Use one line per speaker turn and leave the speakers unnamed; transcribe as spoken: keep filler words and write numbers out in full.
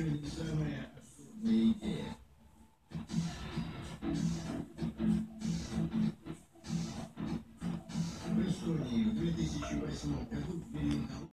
еще не самая абсурдная идея. В Эстонии в две тысячи восьмом году ввели